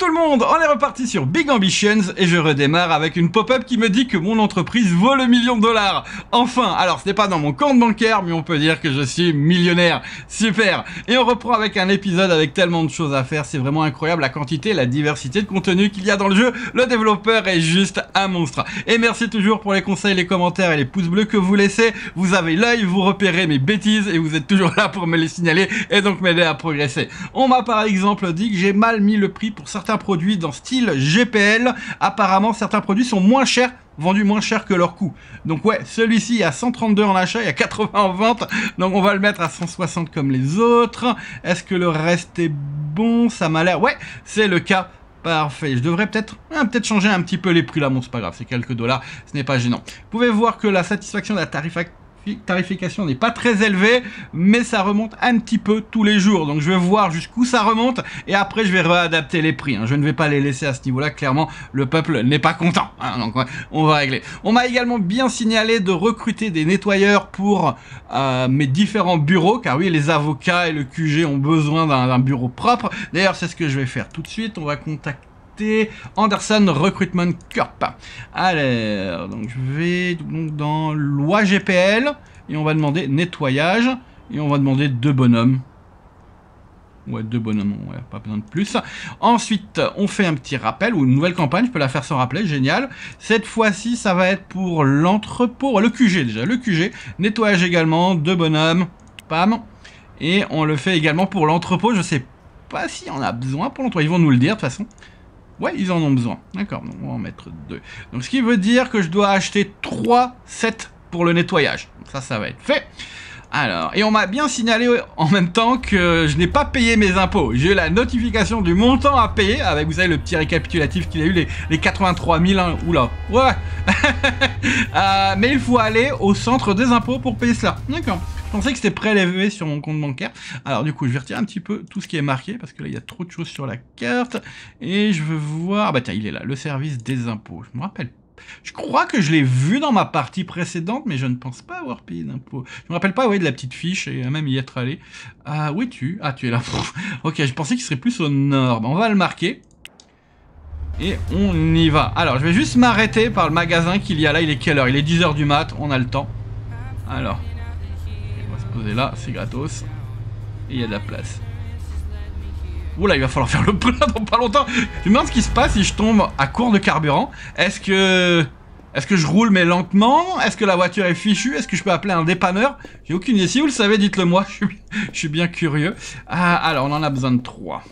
tout le monde, on est reparti sur Big Ambitions et je redémarre avec une pop-up qui me dit que mon entreprise vaut le $1 000 000. Enfin, alors ce n'est pas dans mon compte bancaire, mais on peut dire que je suis millionnaire. Super. Et on reprend avec un épisode avec tellement de choses à faire, c'est vraiment incroyable la quantité et la diversité de contenu qu'il y a dans le jeu. Le développeur est juste un monstre. Et merci toujours pour les conseils, les commentaires et les pouces bleus que vous laissez. Vous avez l'œil, vous repérez mes bêtises et vous êtes toujours là pour me les signaler et donc m'aider à progresser. On m'a par exemple dit que j'ai mal mis le prix pour certains produits dans style GPL. Apparemment, certains produits sont moins chers, vendus moins cher que leur coût. Donc ouais, celui-ci à 132 en achat et à 80 en vente. Donc on va le mettre à 160 comme les autres. Est-ce que le reste est bon? Ça m'a l'air... Ouais, c'est le cas. Parfait. Je devrais peut-être changer un petit peu les prix là. Bon, c'est pas grave, c'est quelques dollars. Ce n'est pas gênant. Vous pouvez voir que la satisfaction de la tarification n'est pas très élevée, mais ça remonte un petit peu tous les jours. Donc je vais voir jusqu'où ça remonte et après je vais réadapter les prix. Je ne vais pas les laisser à ce niveau-là. Clairement, le peuple n'est pas content. Donc ouais, on va régler. On m'a également bien signalé de recruter des nettoyeurs pour mes différents bureaux, car oui, les avocats et le QG ont besoin d'un bureau propre. D'ailleurs, c'est ce que je vais faire tout de suite. On va contacter Anderson Recruitment Corp. Alors, donc je vais donc dans loi GPL et on va demander nettoyage et on va demander 2 bonhommes. Ouais, 2 bonhommes, ouais, pas besoin de plus. Ensuite, on fait un petit rappel ou une nouvelle campagne, je peux la faire sans rappeler, génial. Cette fois-ci, ça va être pour l'entrepôt, le QG déjà, le QG. Nettoyage également, 2 bonhommes, pam. Et on le fait également pour l'entrepôt, je sais pas si on a besoin pour l'entrepôt, ils vont nous le dire de toute façon. Ouais, ils en ont besoin. D'accord, donc on va en mettre 2. Donc ce qui veut dire que je dois acheter 3 sets pour le nettoyage. Donc ça va être fait. Alors, et on m'a bien signalé en même temps que je n'ai pas payé mes impôts. J'ai eu la notification du montant à payer, avec, vous savez, le petit récapitulatif qu'il y a eu, les 83 000, hein. Oula, ouais. Mais il faut aller au centre des impôts pour payer cela. D'accord. Je pensais que c'était prélevé sur mon compte bancaire. Alors du coup, je vais retirer un petit peu tout ce qui est marqué, parce que là, il y a trop de choses sur la carte. Et je veux voir... Ah bah tiens, il est là, le service des impôts. Je me rappelle. Je crois que je l'ai vu dans ma partie précédente, mais je ne pense pas avoir payé d'impôts. Je me rappelle pas, oui, de la petite fiche, et même y être allé. Où es-tu? Ah, tu es là. Ok, je pensais qu'il serait plus au nord. Bah, on va le marquer. Et on y va. Alors, je vais juste m'arrêter par le magasin qu'il y a là. Il est quelle heure? Il est 10 h du mat, on a le temps. Alors... poser là, c'est gratos. Et il y a de la place. Oula, il va falloir faire le plein dans pas longtemps. Je me demande ce qui se passe si je tombe à court de carburant. Est-ce que je roule mais lentement? Est-ce que la voiture est fichue? Est-ce que je peux appeler un dépanneur? J'ai aucune idée. Si vous le savez, dites-le moi. Je suis bien curieux. Alors, on en a besoin de 3.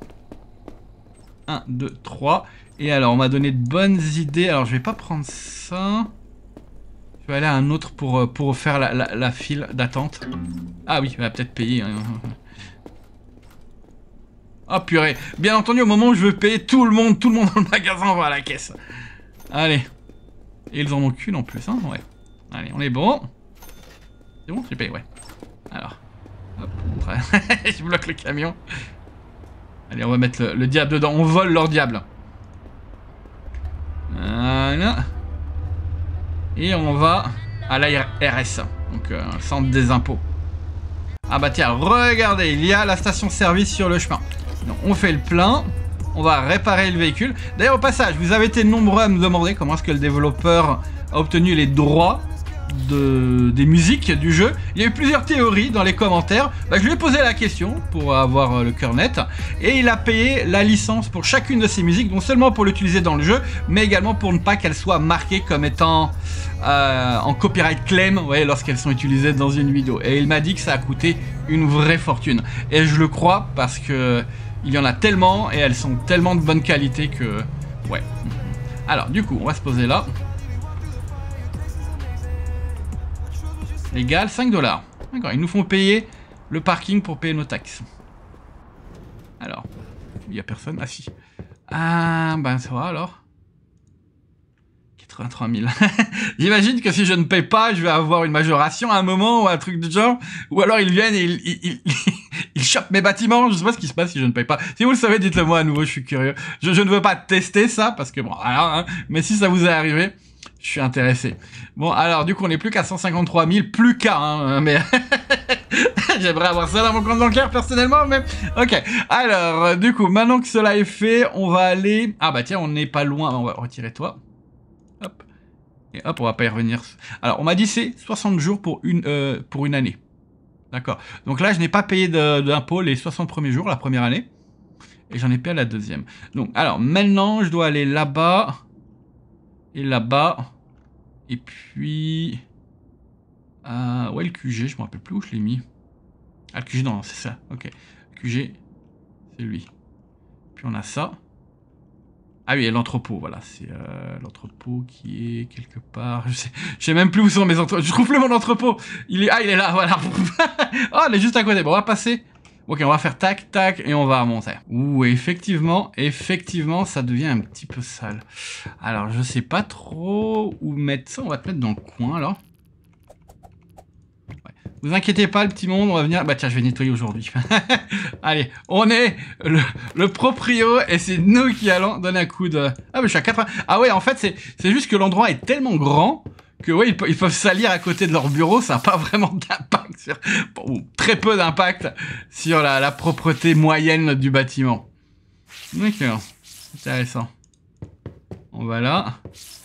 1, 2, 3. Et alors, on m'a donné de bonnes idées. Alors, je vais pas prendre ça. Je vais aller à un autre pour faire la file d'attente. Ah oui, il va peut-être payer. Oh purée. Bien entendu, au moment où je veux payer, tout le monde dans le magasin va à la caisse. Allez. Et ils en ont qu'une en plus, hein. Ouais. Allez, on est bon. C'est bon, j'ai payé, ouais. Alors. Hop. Je bloque le camion. Allez, on va mettre le diable dedans. On vole leur diable. Voilà. Et on va à l'ARS, donc centre des impôts. Ah bah tiens, regardez, il y a la station-service sur le chemin. Donc on fait le plein, on va réparer le véhicule. D'ailleurs au passage, vous avez été nombreux à me demander comment est-ce que le développeur a obtenu les droits des musiques du jeu. Il y a eu plusieurs théories dans les commentaires. Bah, je lui ai posé la question pour avoir le cœur net et il a payé la licence pour chacune de ces musiques, non seulement pour l'utiliser dans le jeu, mais également pour ne pas qu'elles soient marquées comme étant en copyright claim, vous voyez, lorsqu'elles sont utilisées dans une vidéo. Et il m'a dit que ça a coûté une vraie fortune. Et je le crois parce que il y en a tellement et elles sont tellement de bonne qualité que... Ouais. Alors du coup, on va se poser là. Légal, 5 $. D'accord, ils nous font payer le parking pour payer nos taxes. Alors, il n'y a personne. Ah si. Ah, ben ça va alors. 83 000. J'imagine que si je ne paye pas, je vais avoir une majoration à un moment ou un truc du genre. Ou alors ils viennent et ils chopent mes bâtiments. Je sais pas ce qui se passe si je ne paye pas. Si vous le savez, dites-le moi à nouveau, je suis curieux. Je ne veux pas tester ça parce que bon, alors, hein, mais si ça vous est arrivé, Je suis intéressé. Bon, alors, du coup, on n'est plus qu'à 153 000, plus qu'à, hein, mais... J'aimerais avoir ça dans mon compte bancaire, personnellement, mais... Ok, alors, du coup, maintenant que cela est fait, on va aller... Ah bah tiens, on n'est pas loin, on va retirer toi. Hop. Et hop, on va pas y revenir. Alors, on m'a dit c'est 60 jours pour une année. D'accord. Donc là, je n'ai pas payé d'impôt les 60 premiers jours, la première année. Et j'en ai payé la deuxième. Donc, alors, maintenant, je dois aller là-bas. Et là-bas. Et puis... ouais, le QG, je me rappelle plus où je l'ai mis. Ah, le QG, non, c'est ça. Ok. Le QG, c'est lui. Puis on a ça. Ah oui, l'entrepôt, voilà. C'est l'entrepôt qui est quelque part... Je sais même plus où sont mes entrepôts. Je trouve plus mon entrepôt. Il est là, voilà. Oh, il est juste à côté. Bon, on va passer... Ok, on va faire tac, tac, et on va remonter. Ouh, effectivement, ça devient un petit peu sale. Alors, je sais pas trop où mettre ça. On va te mettre dans le coin, alors. Ouais. Vous inquiétez pas, le petit monde, on va venir... Bah tiens, je vais nettoyer aujourd'hui. Allez, on est le proprio, et c'est nous qui allons donner un coup de... Ah, mais je suis à 80... Ah ouais, en fait, c'est juste que l'endroit est tellement grand... que ouais, ils peuvent salir à côté de leur bureau, ça n'a pas vraiment d'impact sur... Bon, très peu d'impact sur la propreté moyenne du bâtiment. D'accord, intéressant. On va là.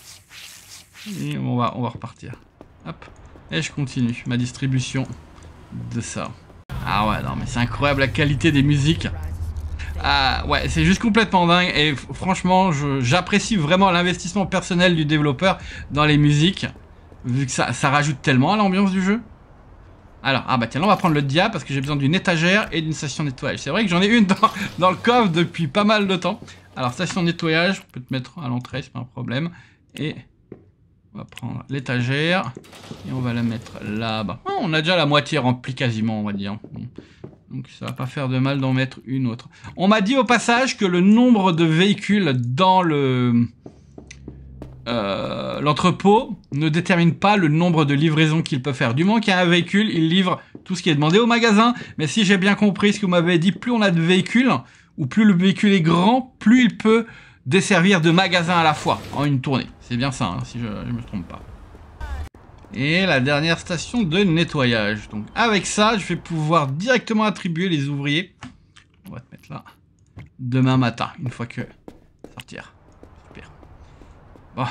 Et on va repartir. Hop. Et je continue ma distribution de ça. Ah ouais, non mais c'est incroyable la qualité des musiques. Ah ouais, c'est juste complètement dingue. Et franchement, j'apprécie vraiment l'investissement personnel du développeur dans les musiques. Vu que ça rajoute tellement à l'ambiance du jeu. Alors, ah bah tiens, là on va prendre le diable parce que j'ai besoin d'une étagère et d'une station de nettoyage. C'est vrai que j'en ai une dans le coffre depuis pas mal de temps. Alors, station de nettoyage, on peut te mettre à l'entrée, c'est pas un problème. Et on va prendre l'étagère et on va la mettre là-bas. Oh, on a déjà la moitié remplie quasiment, on va dire. Donc ça va pas faire de mal d'en mettre une autre. On m'a dit au passage que le nombre de véhicules dans l'entrepôt ne détermine pas le nombre de livraisons qu'il peut faire. Du moment qu'il y a un véhicule, il livre tout ce qui est demandé au magasin. Mais si j'ai bien compris ce que vous m'avez dit, plus on a de véhicules, ou plus le véhicule est grand, plus il peut desservir de magasins à la fois en une tournée. C'est bien ça, hein, si je ne me trompe pas. Et la dernière station de nettoyage. Donc avec ça, je vais pouvoir directement attribuer les ouvriers. On va te mettre là. Demain matin, une fois que... sortir. Super. Bon.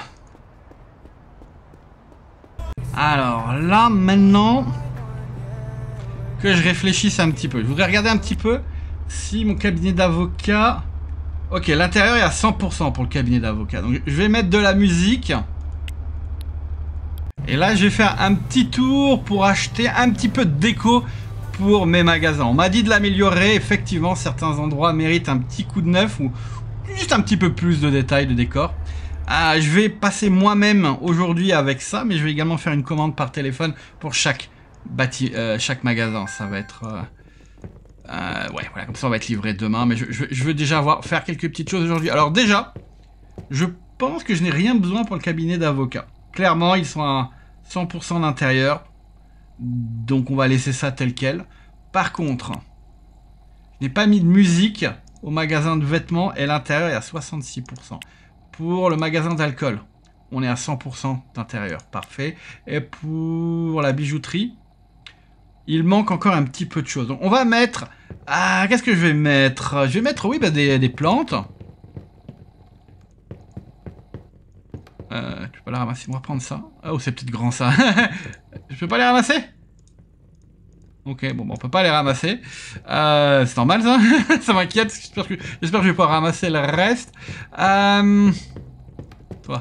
Alors là, maintenant... que je réfléchisse un petit peu. Je voudrais regarder un petit peu si mon cabinet d'avocat... Ok, l'intérieur est à 100% pour le cabinet d'avocat. Donc je vais mettre de la musique... Et là, je vais faire un petit tour pour acheter un petit peu de déco pour mes magasins. On m'a dit de l'améliorer. Effectivement, certains endroits méritent un petit coup de neuf ou juste un petit peu plus de détails, de décor. Je vais passer moi-même aujourd'hui avec ça, mais je vais également faire une commande par téléphone pour chaque magasin. Ça va être... ouais, voilà, comme ça, on va être livré demain. Mais je veux déjà faire quelques petites choses aujourd'hui. Alors déjà, je pense que je n'ai rien besoin pour le cabinet d'avocat. Clairement, ils sont à 100% d'intérieur. Donc on va laisser ça tel quel. Par contre, je n'ai pas mis de musique au magasin de vêtements et l'intérieur est à 66%. Pour le magasin d'alcool, on est à 100% d'intérieur. Parfait. Et pour la bijouterie, il manque encore un petit peu de choses. Donc on va mettre... qu'est-ce que je vais mettre? Je vais mettre, oui, bah, des plantes. Tu peux la ramasser, on va prendre ça. Oh, c'est peut-être grand ça. Je peux pas les ramasser? Ok, bon, on peut pas les ramasser. C'est normal ça. Ça m'inquiète. J'espère que je vais pouvoir ramasser le reste. Toi.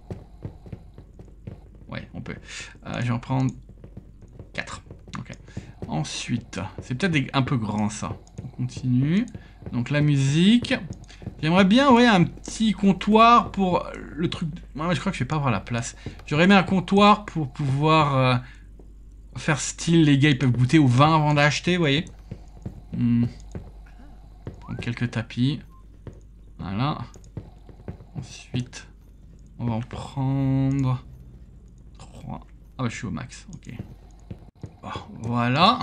Ouais, on peut. Je vais en prendre 4. Ok. Ensuite, c'est peut-être un peu grand ça. On continue. Donc la musique. J'aimerais bien, ouais, un petit comptoir pour le truc... Ouais, je crois que je vais pas avoir la place. J'aurais aimé un comptoir pour pouvoir faire style, les gars, ils peuvent goûter au vin avant d'acheter, vous voyez. Donc, quelques tapis. Voilà. Ensuite, on va en prendre 3. Ah bah, je suis au max, ok. Bon, voilà.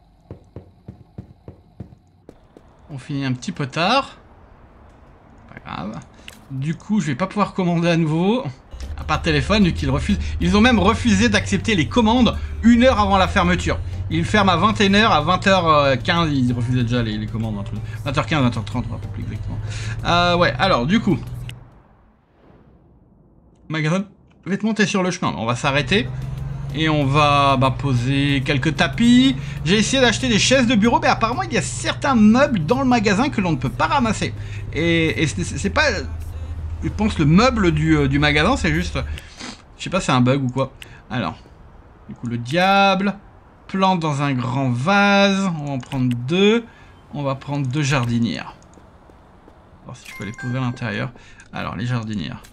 On finit un petit peu tard. Pas grave. Du coup, je vais pas pouvoir commander à nouveau. par téléphone vu qu'ils refusent. Ils ont même refusé d'accepter les commandes 1 heure avant la fermeture. Ils ferment à 21 h, à 20 h 15, ils refusaient déjà les commandes. 20 h 15, 20 h 30, on va pas plus exactement. Ouais, alors du coup... Magasin vêtements, t'es sur le chemin. On va s'arrêter. Et on va poser quelques tapis. J'ai essayé d'acheter des chaises de bureau, mais apparemment il y a certains meubles dans le magasin que l'on ne peut pas ramasser. Et c'est pas... Je pense le meuble du magasin, c'est juste... Je sais pas, c'est un bug ou quoi. Alors, du coup le diable... Plante dans un grand vase. On va en prendre 2. On va prendre 2 jardinières. On va voir si je peux les poser à l'intérieur. Alors, les jardinières.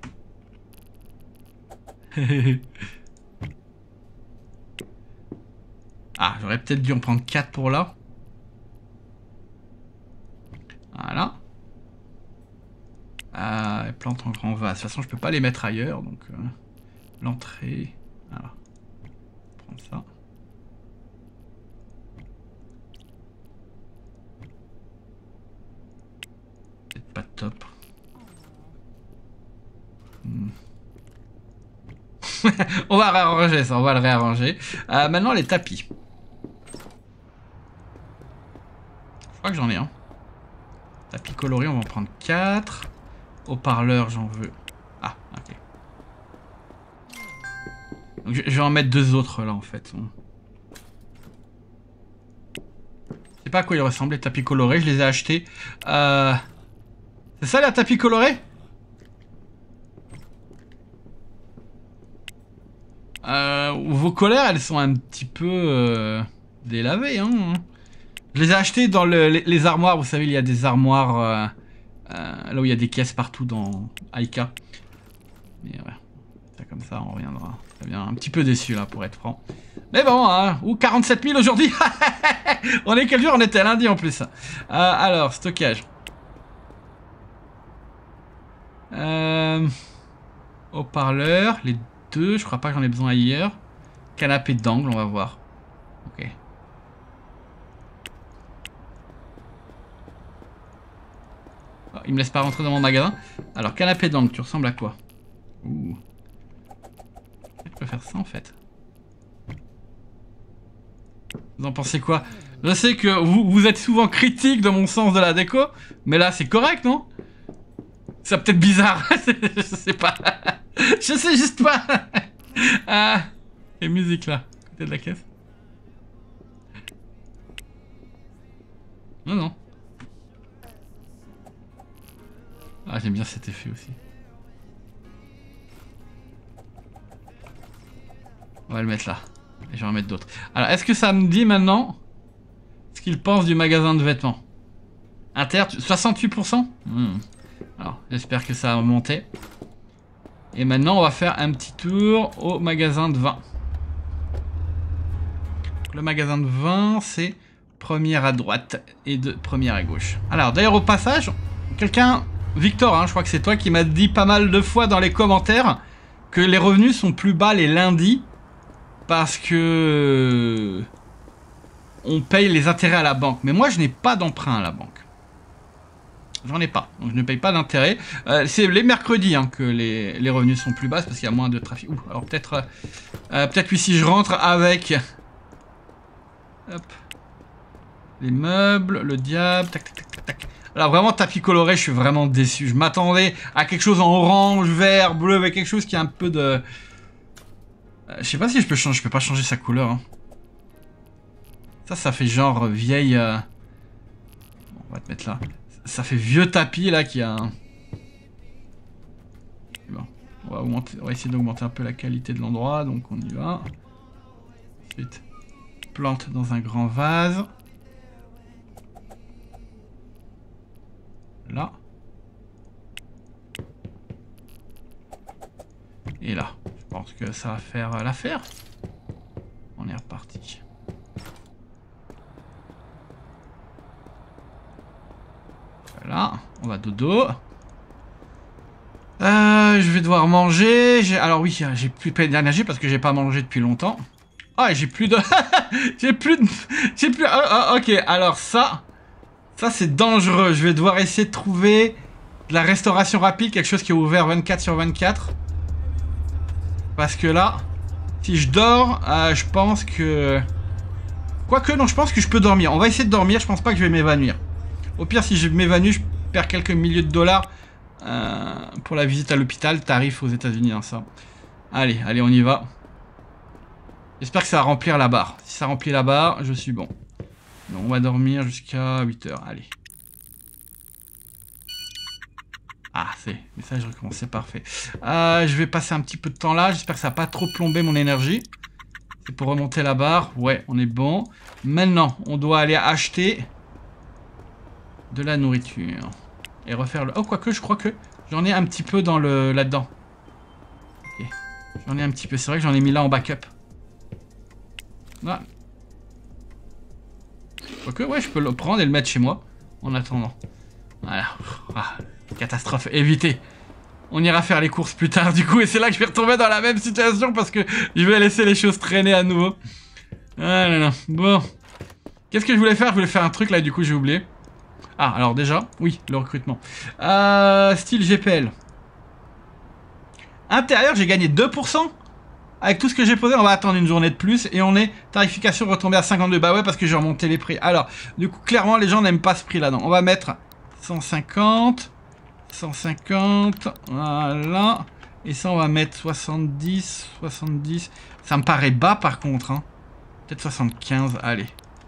Ah, j'aurais peut-être dû en prendre 4 pour là. Voilà. Plante en grand vase. De toute façon, je peux pas les mettre ailleurs. Donc, l'entrée. Voilà. On va prendre ça. Peut-être pas top. On va réarranger ça, on va le réarranger. Maintenant les tapis. Je crois que j'en ai un. Tapis coloré, on va en prendre 4. Haut-parleur, j'en veux. Ah, ok. Donc, je vais en mettre 2 autres là en fait. Je sais pas à quoi ils ressemblent les tapis colorés, je les ai achetés. C'est ça les tapis colorés? Vos colères, elles sont un petit peu délavées, hein. Je les ai achetées dans les armoires. Vous savez, il y a des armoires là où il y a des caisses partout dans Aika. Mais ouais, ça comme ça, on reviendra. Très bien, un petit peu déçu là, pour être franc. Mais bon, hein, ou 47 000 aujourd'hui. On est quel jour? On était lundi en plus. Alors, stockage. Haut-parleur, les 2, je crois pas que j'en ai besoin ailleurs. Canapé d'angle, on va voir. Ok. Oh, il me laisse pas rentrer dans mon magasin. Alors, canapé d'angle, tu ressembles à quoi? Ouh. Je peux faire ça en fait. Vous en pensez quoi? Je sais que vous êtes souvent critique de mon sens de la déco, mais là c'est correct, non? C'est peut-être bizarre. Je sais pas. Je sais juste pas. Ah, et musique là, côté de la caisse. Non, non. Ah, j'aime bien cet effet aussi. On va le mettre là. Et je vais en mettre d'autres. Alors, est-ce que ça me dit maintenant ce qu'il pense du magasin de vêtements? Inter, 68%. Alors, j'espère que ça va monter. Et maintenant, on va faire un petit tour au magasin de vin. Le magasin de vin, c'est première à droite et première à gauche. Alors, d'ailleurs, au passage, quelqu'un, Victor, hein, je crois que c'est toi qui m'a dit pas mal de fois dans les commentaires que les revenus sont plus bas les lundis parce que on paye les intérêts à la banque. Mais moi, je n'ai pas d'emprunt à la banque. J'en ai pas, donc je ne paye pas d'intérêt. C'est les mercredis hein, que les revenus sont plus bas parce qu'il y a moins de trafic. Ouh, alors peut-être oui si je rentre avec hop, les meubles, le diable, tac tac tac tac tac. Alors vraiment tapis coloré, je suis vraiment déçu. Je m'attendais à quelque chose en orange, vert, bleu, avec quelque chose qui a un peu de... je sais pas si je peux changer, je peux pas changer sa couleur. Hein. Ça fait genre vieille... Bon, on va te mettre là. Ça fait vieux tapis là qui a... Bon, on va essayer d'augmenter un peu la qualité de l'endroit, donc on y va. Ensuite, plante dans un grand vase. Là. Et là. Je pense que ça va faire l'affaire. On est reparti. Voilà, on va dodo. Je vais devoir manger. Alors oui, j'ai plus d'énergie parce que j'ai pas mangé depuis longtemps. Ah, j'ai plus de... j'ai plus... ok, alors ça c'est dangereux. Je vais devoir essayer de trouver de la restauration rapide, quelque chose qui est ouvert 24 sur 24. Parce que là, si je dors, je pense que... Quoique, non, je pense que je peux dormir. On va essayer de dormir, je pense pas que je vais m'évanouir. Au pire, si je m'évanouis, je perds quelques milliers de dollars pour la visite à l'hôpital. Tarif aux États-Unis, hein, ça. Allez, allez, on y va. J'espère que ça va remplir la barre. Si ça remplit la barre, je suis bon. Donc, on va dormir jusqu'à 8 h. Allez. Ah, c'est message recommencé, parfait. Je vais passer un petit peu de temps là. J'espère que ça va pas trop plomber mon énergie. C'est pour remonter la barre. Ouais, on est bon. Maintenant, on doit aller acheter de la nourriture. Et refaire le... Oh, quoique, je crois que j'en ai un petit peu dans le là-dedans. Ok. J'en ai un petit peu. C'est vrai que j'en ai mis là en backup. Voilà. Quoique, ouais, je peux le prendre et le mettre chez moi. En attendant. Voilà. Ah, catastrophe évitée. On ira faire les courses plus tard du coup. Et c'est là que je vais retomber dans la même situation parce que je vais laisser les choses traîner à nouveau. Ah là là. Bon. Qu'est-ce que je voulais faire? Je voulais faire un truc là, du coup j'ai oublié. Ah, alors déjà, oui, le recrutement. Style GPL. Intérieur, j'ai gagné 2%. Avec tout ce que j'ai posé, on va attendre une journée de plus. Et on est tarification retombée à 52. Bah ouais, parce que j'ai remonté les prix. Alors, du coup, clairement, les gens n'aiment pas ce prix là-dedans. On va mettre 150. 150. Voilà. Et ça, on va mettre 70. 70. Ça me paraît bas par contre. Hein. Peut-être 75. Allez.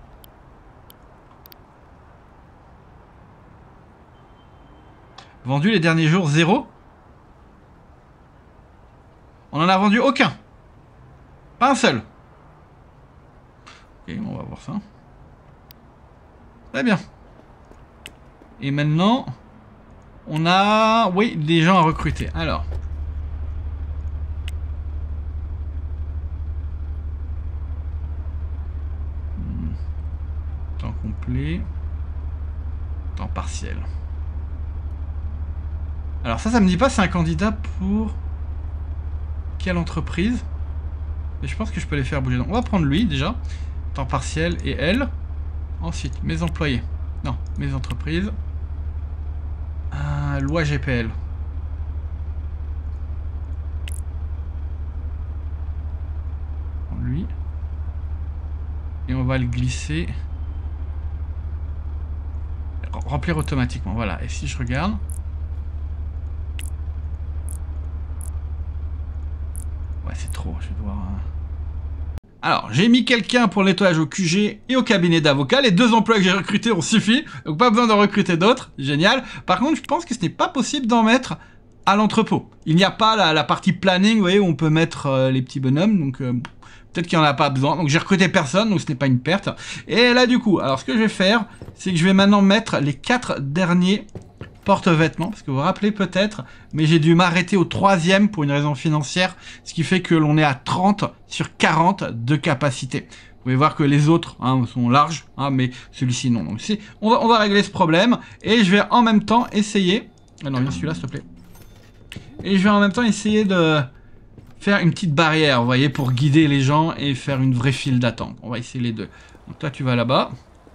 Vendu les derniers jours, 0. On en a vendu aucun. Pas un seul. Ok, on va voir ça. Très bien. Et maintenant, on a, oui, des gens à recruter. Alors. Temps complet. Temps partiel. Alors ça me dit pas c'est un candidat pour quelle entreprise. Mais je pense que je peux les faire bouger. Donc, on va prendre lui déjà. Temps partiel et elle. Ensuite, mes employés. Non, mes entreprises. Loi GPL. Lui. Et on va le glisser. Remplir automatiquement. Voilà. Et si je regarde. Ouais, c'est trop. Je vais devoir... Alors, j'ai mis quelqu'un pour le nettoyage au QG et au cabinet d'avocat. Les 2 emplois que j'ai recrutés ont suffi. Donc, pas besoin d'en recruter d'autres. Génial. Par contre, je pense que ce n'est pas possible d'en mettre à l'entrepôt. Il n'y a pas la partie planning, vous voyez, où on peut mettre les petits bonhommes. Donc, peut-être qu'il n'y en a pas besoin. Donc, j'ai recruté personne, donc ce n'est pas une perte. Et là, du coup, alors, ce que je vais faire, c'est que je vais maintenant mettre les 4 derniers porte-vêtements, parce que vous vous rappelez peut-être, mais j'ai dû m'arrêter au 3e pour une raison financière, ce qui fait que l'on est à 30 sur 40 de capacité. Vous pouvez voir que les autres sont larges, mais celui-ci non. Donc on va régler ce problème, et je vais en même temps essayer... Ah non, viens celui-là s'il te plaît. Et je vais en même temps essayer de faire une petite barrière, vous voyez, pour guider les gens et faire une vraie file d'attente. On va essayer les deux. Donc toi tu vas là-bas.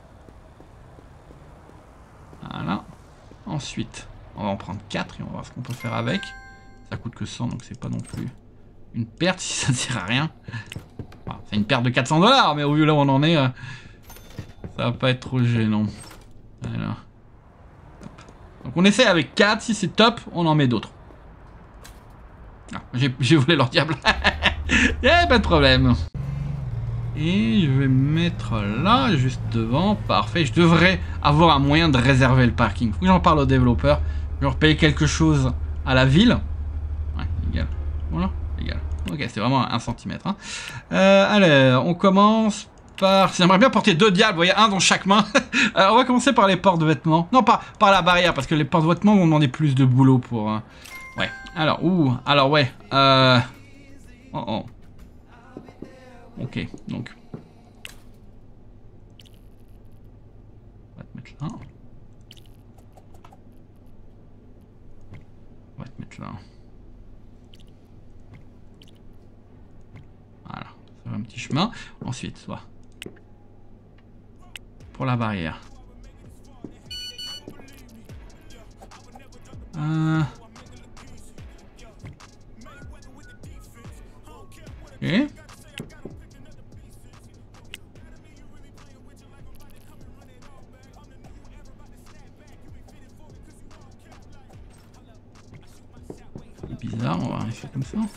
Voilà. Ensuite, on va en prendre 4 et on va voir ce qu'on peut faire avec. Ça coûte que 100, donc c'est pas non plus une perte si ça ne sert à rien. Enfin, c'est une perte de 400 $, mais au vu là où on en est, ça va pas être trop gênant. Voilà. Donc on essaie avec 4, si c'est top, on en met d'autres. Ah, j'ai volé leur diable. Yeah, pas de problème. Et je vais mettre là, juste devant. Parfait. Je devrais avoir un moyen de réserver le parking. Faut que j'en parle aux développeurs. Je vais leur payer quelque chose à la ville. Ouais, égal. Voilà, égal. Ok, c'est vraiment 1 cm. Hein. Alors, on commence par... J'aimerais bien porter 2 diables, vous voyez, un dans chaque main. On va commencer par les porte-vêtements. Non, par la barrière, parce que les porte-vêtements vont demander plus de boulot pour... Ouais. Alors, alors ouais. Oh. Ok, donc. On va te mettre là. On va te mettre là. Voilà, ça fait un petit chemin. Ensuite, soit. Pour la barrière. Ok. Bizarre, on va faire comme ça.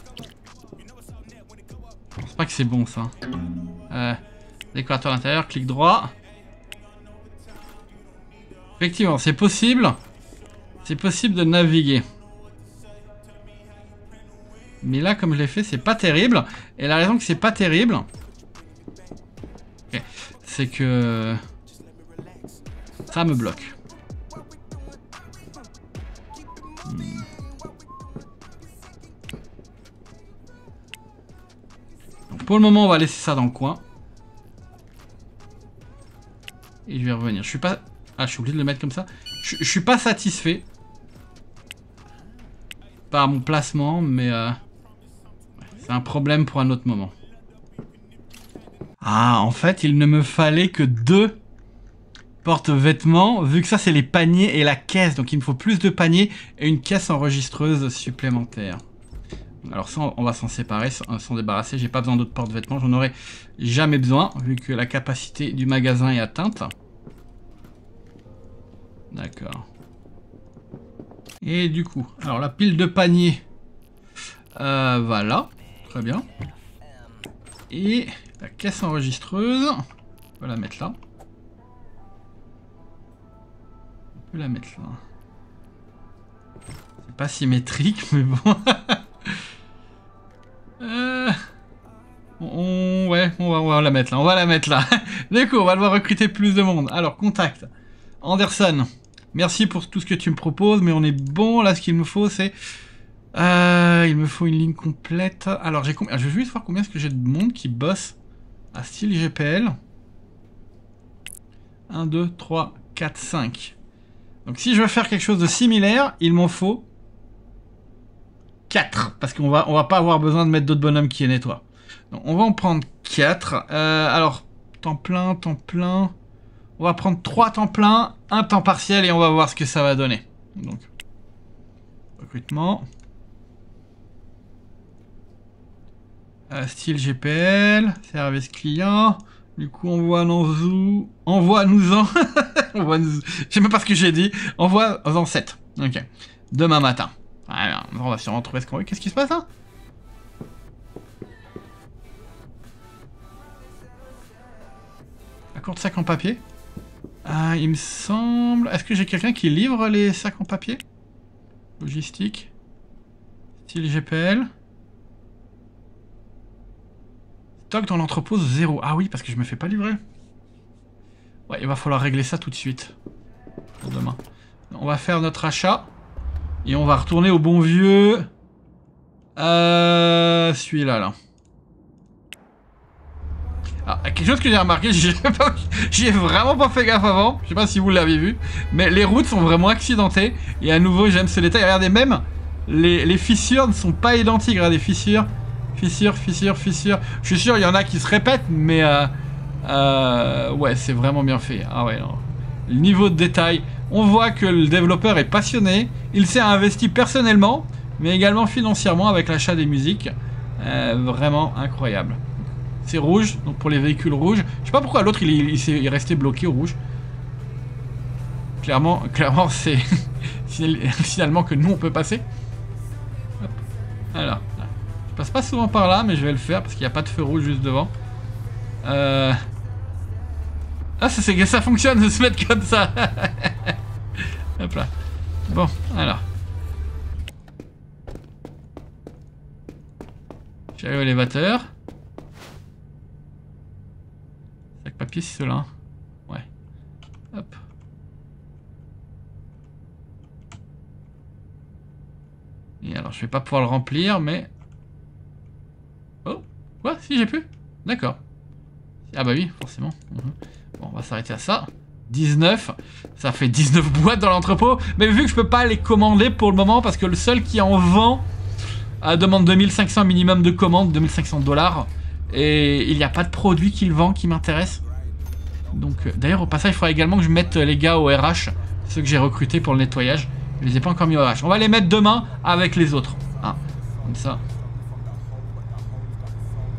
Je pense pas que c'est bon ça. Décorateur intérieur, clic droit. Effectivement, c'est possible. C'est possible de naviguer. Mais là, comme je l'ai fait, c'est pas terrible. Et la raison que c'est pas terrible, okay, c'est que ça me bloque. Donc pour le moment, on va laisser ça dans le coin. Et je vais revenir. Je suis pas... Ah, je suis obligé de le mettre comme ça. Je suis pas satisfait par mon placement, mais c'est un problème pour un autre moment. Ah, en fait, il ne me fallait que 2 porte-vêtements, vu que ça, c'est les paniers et la caisse. Donc, il me faut plus de paniers et une caisse enregistreuse supplémentaire. Alors ça, on va s'en séparer, s'en débarrasser. J'ai pas besoin d'autres porte-vêtements, j'en aurai jamais besoin, vu que la capacité du magasin est atteinte. D'accord. Et du coup, alors la pile de paniers, voilà, très bien. Et la caisse enregistreuse, on va la mettre là. On peut la mettre là. C'est pas symétrique, mais bon. Ouais, on va la mettre là. On va la mettre là. Du coup, on va devoir recruter plus de monde. Alors, contact. Anderson, merci pour tout ce que tu me proposes, mais on est bon. Là, ce qu'il me faut, c'est... il me faut une ligne complète. Alors, j'ai combien... Je vais juste voir combien est-ce que j'ai de monde qui bosse à style GPL. 1, 2, 3, 4, 5. Donc, si je veux faire quelque chose de similaire, il m'en faut 4. Parce qu'on va pas avoir besoin de mettre d'autres bonhommes qui les nettoient. Donc, on va en prendre 4. Alors, temps plein, temps plein... On va prendre 3 temps plein, 1 temps partiel et on va voir ce que ça va donner. Donc, recrutement. Style GPL, service client. Du coup, envoie-nous-en. Je sais même pas ce que j'ai dit. Envoie-en 7. Ok. Demain matin. Alors, on va sûrement trouver ce qu'on veut. Qu'est-ce qui se passe là? Accord de sac en papier. Il me semble... Est-ce que j'ai quelqu'un qui livre les sacs en papier? Logistique. Style GPL. Stock dans l'entrepôt 0. Ah oui, parce que je me fais pas livrer. Ouais, il va falloir régler ça tout de suite. Pour demain. On va faire notre achat. Et on va retourner au bon vieux... celui-là, là. Ah, quelque chose que j'ai remarqué, j'y ai vraiment pas fait gaffe avant, je sais pas si vous l'avez vu, mais les routes sont vraiment accidentées, et à nouveau j'aime ce détail, regardez même, les fissures ne sont pas identiques, regardez, fissures, fissures, fissures, fissures, je suis sûr il y en a qui se répètent, mais ouais c'est vraiment bien fait, ah ouais, non. Le niveau de détail, on voit que le développeur est passionné, il s'est investi personnellement, mais également financièrement avec l'achat des musiques, vraiment incroyable. C'est rouge, donc pour les véhicules rouges. Je sais pas pourquoi l'autre il est resté bloqué au rouge. Clairement c'est finalement que nous on peut passer. Hop. Alors, je passe pas souvent par là, mais je vais le faire parce qu'il n'y a pas de feu rouge juste devant. Ah, ça fonctionne de se mettre comme ça. Hop là. Bon, alors. J'arrive à l'élévateur. Sac papier, c'est cela. Ouais. Hop. Et alors, je vais pas pouvoir le remplir, mais... Oh, quoi? Si, j'ai pu. D'accord. Ah bah oui, forcément. Bon, on va s'arrêter à ça. 19. Ça fait 19 boîtes dans l'entrepôt. Mais vu que je peux pas les commander pour le moment, parce que le seul qui en vend demande 2500 minimum de commandes, 2500 $. Et il n'y a pas de produit qu'il vend qui m'intéresse. Donc, d'ailleurs, au passage, il faudra également que je mette les gars au RH, ceux que j'ai recrutés pour le nettoyage. Je les ai pas encore mis au RH. On va les mettre demain avec les autres. Hein, comme ça.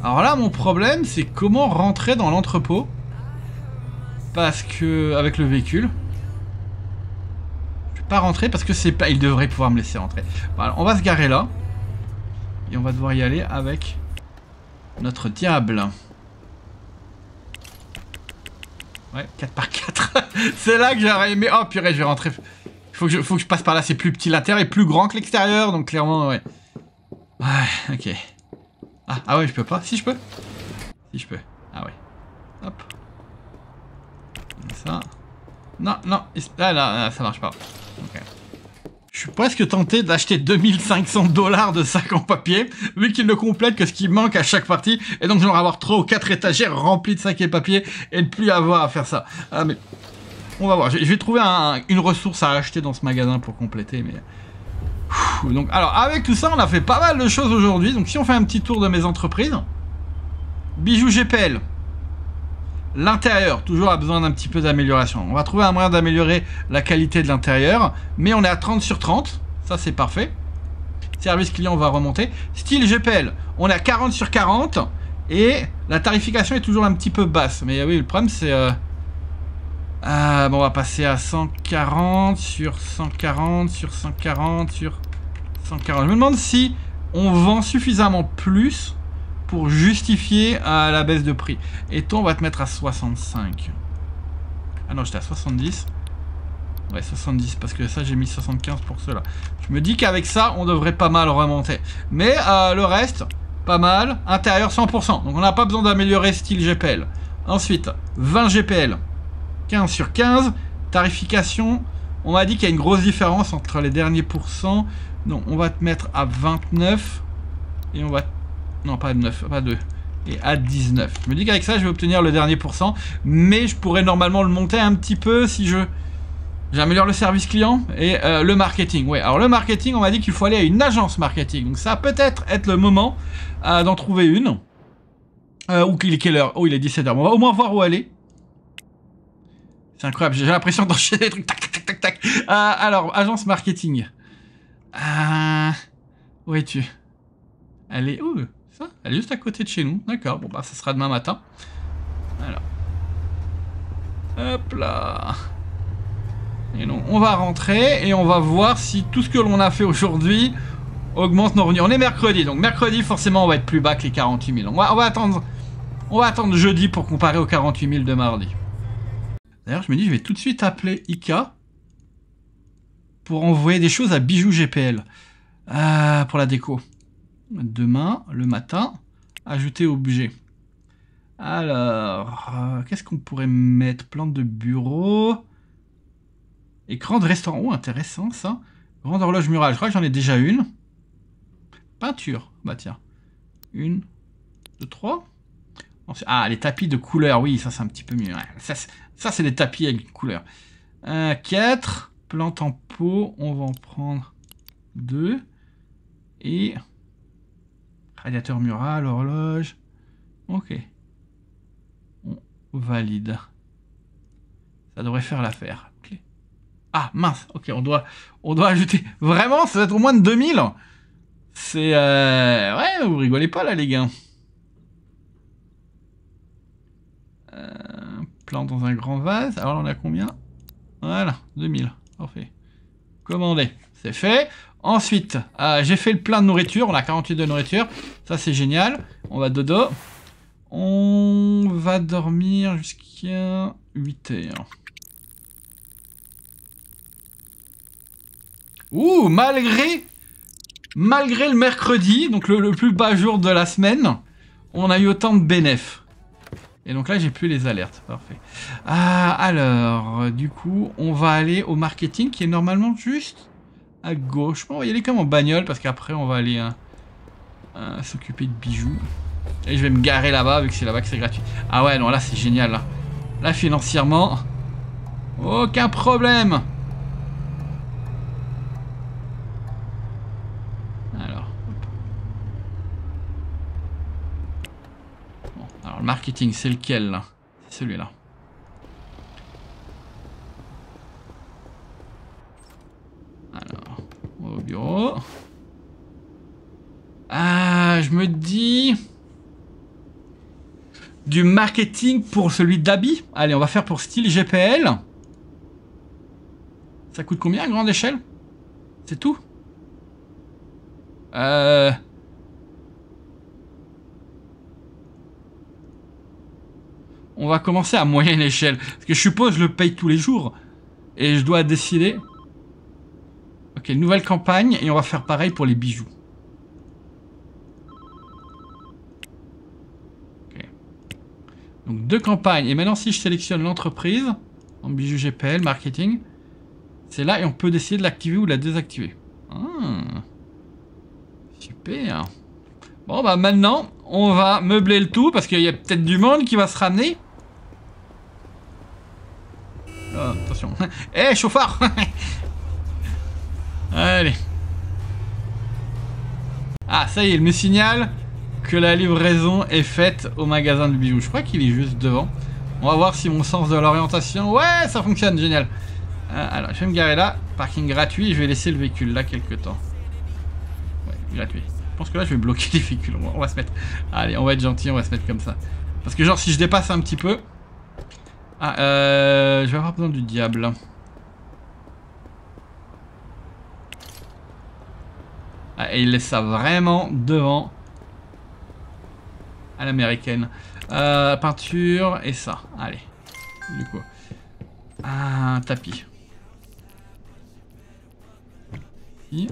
Alors là, mon problème, c'est comment rentrer dans l'entrepôt. Parce que... avec le véhicule. Je vais pas rentrer parce que c'est pas... Il devrait pouvoir me laisser rentrer. Voilà, on va se garer là. Et on va devoir y aller avec notre diable. Ouais, 4x4. C'est là que j'aurais aimé... Oh purée, je vais rentrer. Faut que je passe par là, c'est plus petit. L'intérieur est plus grand que l'extérieur, donc clairement, ouais. Ouais, ok. Ah ouais, je peux pas. Si, je peux. Si, je peux. Ah ouais. Hop. Ça. Non, non. Là, ça marche pas. Ok. Je suis presque tenté d'acheter 2500 $ de sacs en papier, vu qu'il ne complète que ce qui manque à chaque partie, et donc j'aurais avoir 3 ou 4 étagères remplies de sacs et papier, et ne plus avoir à faire ça. Ah mais... On va voir, je vais trouver une ressource à acheter dans ce magasin pour compléter, mais... Donc, alors, avec tout ça, on a fait pas mal de choses aujourd'hui, donc si on fait un petit tour de mes entreprises... Bijoux GPL. L'intérieur, toujours a besoin d'un petit peu d'amélioration. On va trouver un moyen d'améliorer la qualité de l'intérieur, mais on est à 30 sur 30, ça c'est parfait. Service client, on va remonter. Style GPL, on est à 40 sur 40, et la tarification est toujours un petit peu basse. Mais oui, le problème c'est... bon, on va passer à 140 sur 140 sur 140 sur 140. Je me demande si on vend suffisamment plus pour justifier la baisse de prix. Et toi, on va te mettre à 65. Ah non, j'étais à 70. Ouais, 70, parce que ça, j'ai mis 75 pour cela. Je me dis qu'avec ça, on devrait pas mal remonter. Mais le reste, pas mal. Intérieur, 100%. Donc, on n'a pas besoin d'améliorer style GPL. Ensuite, 20 GPL. 15 sur 15. Tarification, on m'a dit qu'il y a une grosse différence entre les derniers pourcents. Donc, on va te mettre à 29. Et on va... Non, pas 9, pas 2. Et à 19. Je me dis qu'avec ça, je vais obtenir le dernier pourcent. Mais je pourrais normalement le monter un petit peu si je... J'améliore le service client et le marketing. Ouais, alors le marketing, on m'a dit qu'il faut aller à une agence marketing. Donc ça va peut-être être le moment d'en trouver une. Ou qu'il est quelle heure? Oh, il est 17h. On va au moins voir où aller. C'est incroyable, j'ai l'impression d'enchaîner des trucs. Tac, tac, tac, tac, tac. Alors, agence marketing. Où es-tu? Elle est où? Ça? Elle est juste à côté de chez nous. D'accord, bon bah ça sera demain matin. Alors. Hop là. Et donc, on va rentrer et on va voir si tout ce que l'on a fait aujourd'hui augmente nos revenus. On est mercredi, donc mercredi, forcément, on va être plus bas que les 48 000. On va attendre jeudi pour comparer aux 48 000 de mardi. D'ailleurs, je me dis, je vais tout de suite appeler Ika pour envoyer des choses à Bijoux GPL pour la déco. Demain, le matin, ajouter objet. Alors, qu'est-ce qu'on pourrait mettre? Plante de bureau... Écran de restaurant. Oh, intéressant ça. Grande horloge murale. Je crois que j'en ai déjà une. Peinture. Bah tiens. 1, 2, 3. Ah, les tapis de couleur. Oui, ça c'est un petit peu mieux. Ouais, ça c'est des tapis avec couleur. 4. Plante en pot. On va en prendre 2. Et... Radiateur mural, horloge. Ok. On valide. Ça devrait faire l'affaire. Ah, mince, ok, on doit ajouter... Vraiment, ça va être au moins de 2000. C'est... Ouais, vous rigolez pas là, les gars. Plante dans un grand vase. Alors, on a combien? Voilà, 2000. Parfait. Commandé. C'est fait. Ensuite, j'ai fait le plein de nourriture. On a 48 de nourriture. Ça, c'est génial. On va dodo. On va dormir jusqu'à 8h. Ouh, malgré le mercredi, donc le plus bas jour de la semaine, on a eu autant de bénéfices. Et donc là, j'ai plus les alertes. Parfait. Alors, du coup, on va aller au marketing qui est normalement juste à gauche. Bon, on va y aller comme en bagnole parce qu'après, on va aller s'occuper de bijoux. Et je vais me garer là-bas vu que c'est là-bas que c'est gratuit. Ah ouais, non, là, c'est génial. Là, financièrement, aucun problème. Le marketing, c'est lequel là? C'est celui-là. Alors, au bureau. Je me dis... du marketing pour celui d'Abby. Allez, on va faire pour style GPL. Ça coûte combien à grande échelle? C'est tout? On va commencer à moyenne échelle. Parce que je suppose je le paye tous les jours. Et je dois décider. Ok, nouvelle campagne. Et on va faire pareil pour les bijoux. Ok. Donc 2 campagnes. Et maintenant si je sélectionne l'entreprise. En bijoux GPL, marketing. C'est là et on peut décider de l'activer ou de la désactiver. Ah. Super. Bon bah maintenant, on va meubler le tout parce qu'il y a peut-être du monde qui va se ramener. Oh, attention. Eh, chauffard. Allez. Ah, ça y est, il me signale que la livraison est faite au magasin de bijoux. Je crois qu'il est juste devant. On va voir si mon sens de l'orientation... Ouais, ça fonctionne, génial. Alors, je vais me garer là. Parking gratuit, je vais laisser le véhicule là quelques temps. Ouais, gratuit. Je pense que là, je vais bloquer les véhicules. On va se mettre... Allez, on va être gentil, on va se mettre comme ça. Parce que genre, si je dépasse un petit peu... Ah, je vais avoir besoin du diable. Ah, et il laisse ça vraiment devant. À l'américaine. Peinture et ça. Allez. Du coup. Ah, un tapis. Ici.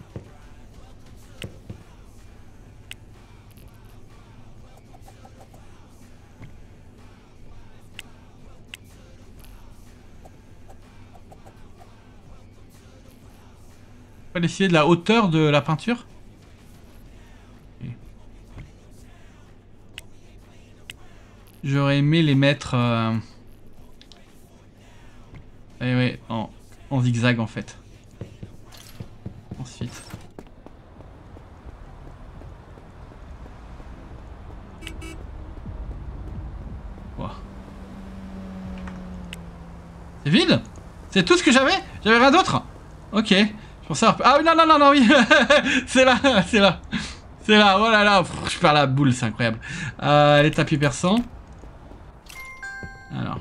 On va décider de la hauteur de la peinture. J'aurais aimé les mettre eh ouais, en zigzag en fait. Ensuite. Wow. C'est vide? C'est tout ce que j'avais? J'avais rien d'autre? Ok. Je pensais avoir... Ah oui, non, non, non, non, oui. C'est là, c'est là. C'est là, oh là là. Pff, je perds la boule, c'est incroyable. Les tapis persans. Alors.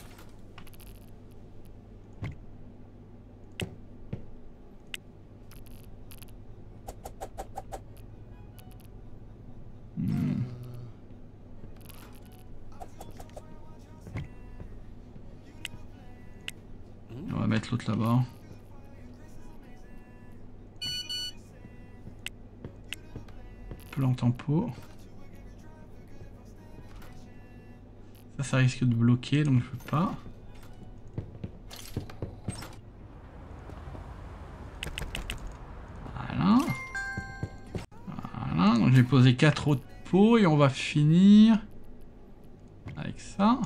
On va mettre l'autre là-bas. Plante en pot. Ça risque de bloquer, donc je peux pas. Voilà. Voilà, donc j'ai posé 4 autres pots et on va finir avec ça.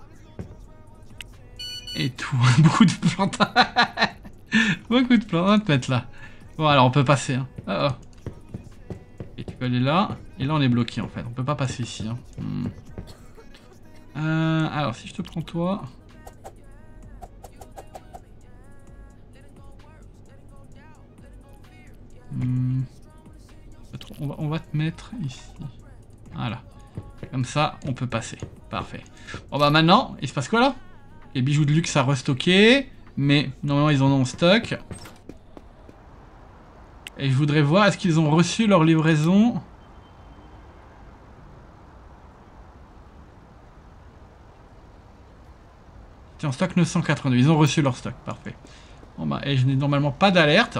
Et tout, beaucoup de plantes. Beaucoup de plantes, on va te mettre là. Bon alors on peut passer. Hein. Oh, oh. Et tu peux aller là. Et là on est bloqué en fait, on peut pas passer ici. Hein. Alors si je te prends toi... On va te mettre ici. Voilà. Comme ça, on peut passer. Parfait. Bon bah maintenant, il se passe quoi là? Les bijoux de luxe à restocker. Mais normalement ils en ont en stock. Et je voudrais voir, est-ce qu'ils ont reçu leur livraison? En stock 982, ils ont reçu leur stock, parfait. Bon bah, et je n'ai normalement pas d'alerte.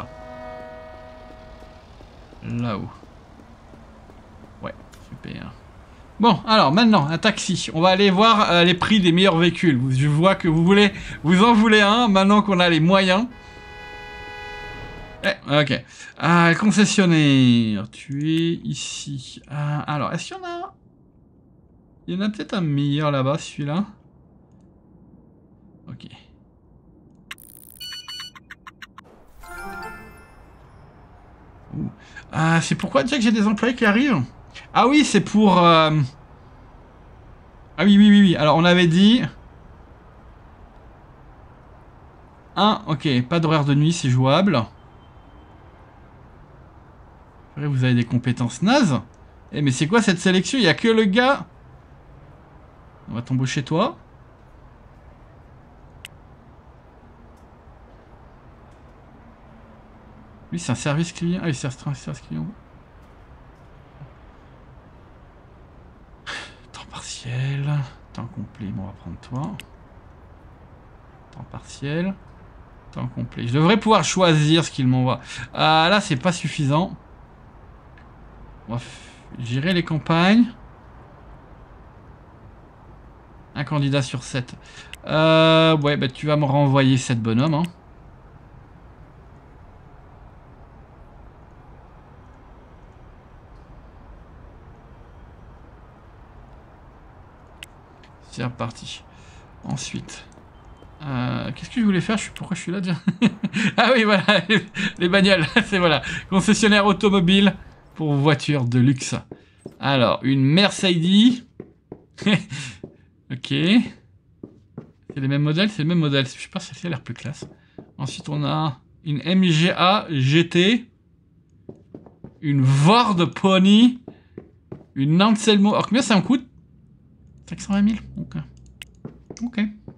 Là-haut. Ouais, super. Bon, alors maintenant, un taxi. On va aller voir les prix des meilleurs véhicules. Je vois que vous en voulez un, maintenant qu'on a les moyens. Ok. Concessionnaire, tu es ici. Alors, est-ce qu'il y en a... Il y en a peut-être un meilleur là-bas, celui-là. Ok. C'est pourquoi déjà que j'ai des employés qui arrivent? Ah oui, c'est pour... Ah oui, oui, oui, oui. Alors, on avait dit... Ok, pas d'horaire de nuit, c'est jouable. Vous avez des compétences nazes. Mais c'est quoi cette sélection? Il n'y a que le gars... On va t'embaucher toi. Lui, c'est un service client. Ah, il sert un service client. Temps partiel. Temps complet. Bon, on va prendre toi. Temps partiel. Temps complet. Je devrais pouvoir choisir ce qu'il m'envoie. Là, c'est pas suffisant. On va gérer les campagnes. Un candidat sur 7. Ouais, bah tu vas me renvoyer 7 bonhommes. Hein. C'est reparti. Ensuite. Qu'est-ce que je voulais faire? Pourquoi je suis là déjà? Ah oui, voilà, les bagnoles. C'est voilà. Concessionnaire automobile pour voitures de luxe. Alors, une Mercedes. Ok. C'est les mêmes modèles? C'est le même modèle. Je sais pas si celle-ci a l'air plus classe. Ensuite, on a une MGA GT. Une Ford Pony. Une Anselmo. Alors, combien ça me coûte? 520 000. Ok. Ok.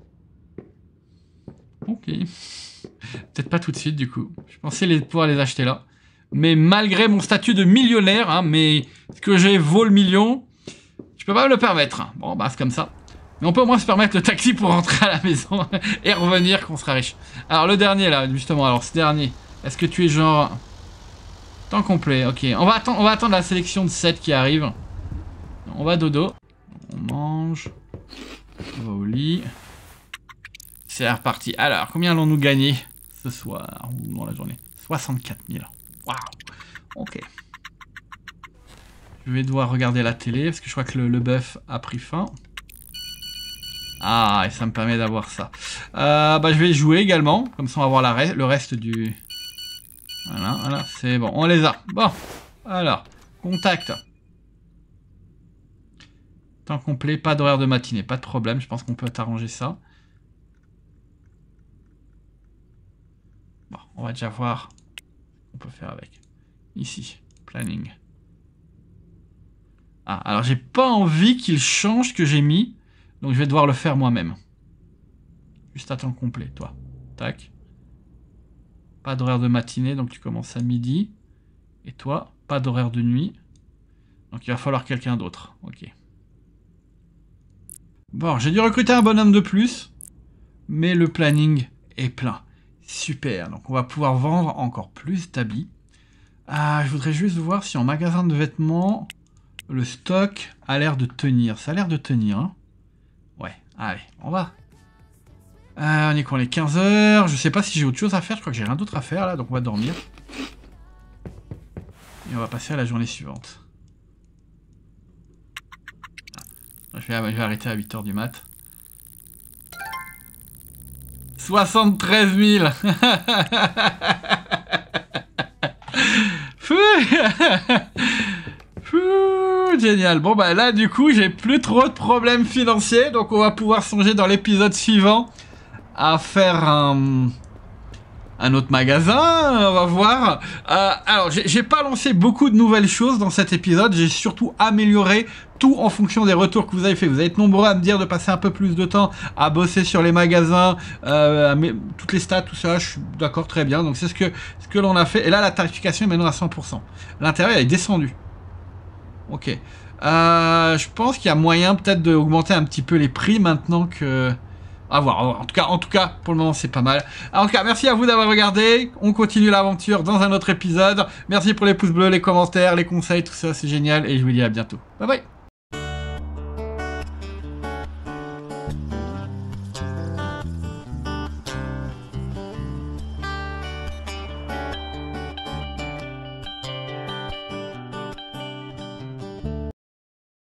Ok. Peut-être pas tout de suite, du coup. Je pensais pouvoir les acheter là. Mais malgré mon statut de millionnaire, hein, mais ce que j'ai vaut le million, je peux pas me le permettre. Bon, bah, c'est comme ça. Mais on peut au moins se permettre le taxi pour rentrer à la maison et revenir quand on sera riche. Alors, le dernier, là, justement. Alors, ce dernier, est-ce que tu es genre... Temps complet, ok. On va attendre la sélection de 7 qui arrive. On va dodo. On mange. On va au lit. C'est reparti. Alors, combien allons-nous gagner ce soir ou dans la journée? 64 000. Waouh. Ok. Je vais devoir regarder la télé parce que je crois que le bœuf a pris fin. Ah, et ça me permet d'avoir ça. Bah, je vais jouer également. Comme ça, on va avoir le reste du... Voilà, voilà, c'est bon. On les a. Bon. Alors, contact. Temps complet, pas d'horaire de matinée. Pas de problème, je pense qu'on peut arranger ça. Bon, on va déjà voir ce qu'on peut faire avec. Ici, planning. Ah, alors j'ai pas envie qu'il change ce que j'ai mis. Donc je vais devoir le faire moi-même. Juste à temps complet, toi. Tac. Pas d'horaire de matinée, donc tu commences à midi. Et toi, pas d'horaire de nuit. Donc il va falloir quelqu'un d'autre. Ok. Bon, j'ai dû recruter un bonhomme de plus. Mais le planning est plein. Super, donc on va pouvoir vendre encore plus d'habits. Je voudrais juste voir si en magasin de vêtements, le stock a l'air de tenir. Ça a l'air de tenir, hein. Ouais, allez, on va. On est quoi, les 15 heures. Je sais pas si j'ai autre chose à faire, je crois que j'ai rien d'autre à faire là, donc on va dormir. Et on va passer à la journée suivante. Je vais arrêter à 8h du mat. 73 000. Génial. Bon bah là du coup j'ai plus trop de problèmes financiers, donc on va pouvoir songer dans l'épisode suivant à faire un autre magasin, on va voir. Alors j'ai pas lancé beaucoup de nouvelles choses dans cet épisode, j'ai surtout amélioré tout en fonction des retours que vous avez fait. Vous êtes nombreux à me dire de passer un peu plus de temps à bosser sur les magasins, toutes les stats, tout ça, je suis d'accord, très bien. Donc c'est ce que l'on a fait. Et là la tarification est maintenant à 100%. L'intérieur est descendu. Ok. Je pense qu'il y a moyen peut-être d'augmenter un petit peu les prix maintenant que... À voir. En tout cas, pour le moment, c'est pas mal. En tout cas, merci à vous d'avoir regardé. On continue l'aventure dans un autre épisode. Merci pour les pouces bleus, les commentaires, les conseils, tout ça, c'est génial. Et je vous dis à bientôt. Bye bye.